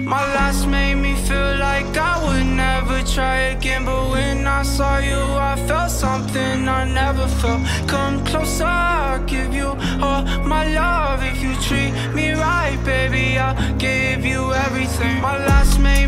My last made me feel like I would never try again, but when I saw you I felt something I never felt. Come closer, I'll give you all my love. If you treat me right, baby, I'll give you everything. My last made